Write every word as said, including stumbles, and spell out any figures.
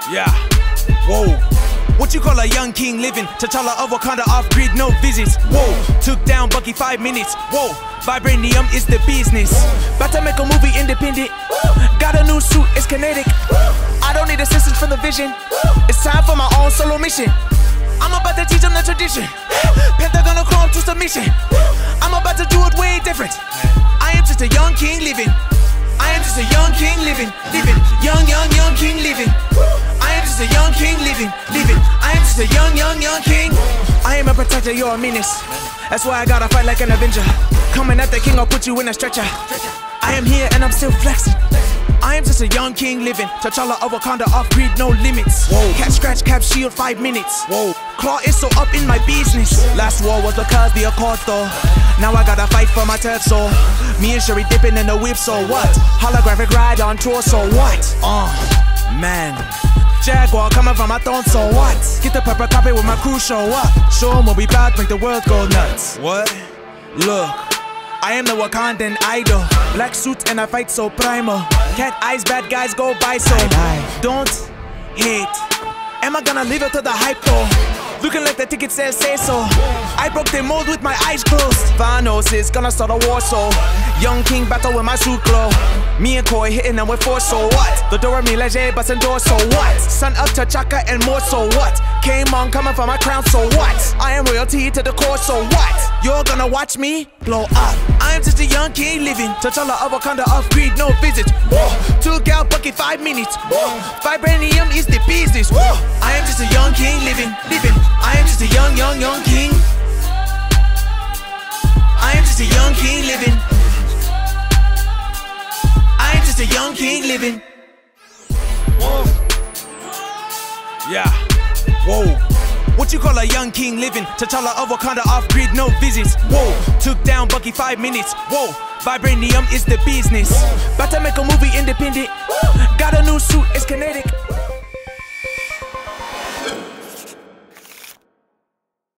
Yeah. Whoa. What you call a young king living? T'Challa of Wakanda off-grid, no visits. Whoa. Took down Bucky five minutes. Whoa. Vibranium is the business. About to make a movie independent. Got a new suit, it's kinetic. I don't need assistance from the vision. It's time for my own solo mission. I'm about to teach them the tradition. Panther gonna crawl to submission. I'm about to do it way different. I am just a young king living. I am just a young king living, living, young, young, young king living. I am just a young king living, living. I am just a young, young, young king. I am a protector, you're a menace. That's why I gotta fight like an Avenger. Coming at the king, I'll put you in a stretcher. I am here and I'm still flexing. I am just a young king living. T'Challa of Wakanda off-grid, no limits. Whoa. Cat scratch, cap shield, five minutes. Whoa. Claw is so up in my business. Last war was because the accord though. Now I gotta fight for my turf soul. Me and Sherry dipping in the whip, so what? Holographic ride on tour, so what? Uh, man. Jaguar coming from my throne, so what? Get the purple copy with my crew, show up. Show 'em what we bout, make the world go nuts. What? Look. I am the Wakandan idol. Black suit and I fight so primal. Cat eyes, bad guys go by, so don't hate. Am I gonna live up to the hype though? Looking like the ticket says say so. I broke the mold with my eyes closed. Thanos is gonna start a war, so young king battle with my suit glow. Me and Koi hitting them with force, so what? The door me leger bustin' doors, so what? Sun up to Chaka and more, so what? Came on coming for my crown, so what? I am royalty to the core, so what? You're gonna watch me blow up. I am just a young king living. T'Challa of Wakanda off-grid, no visits. Whoa. Took out Bucky five minutes. Whoa. Vibranium is the business. Whoa. I am just a young king living, living. I am just a young, young, young king. I am just a young king living. I am just a young king living. Whoa. Yeah. Whoa. What you call a young king living? T'Challa of Wakanda off-grid, no visits. Whoa. Took down Bucky five minutes. Whoa. Vibranium is the business. About to make a movie independent. Got a new suit,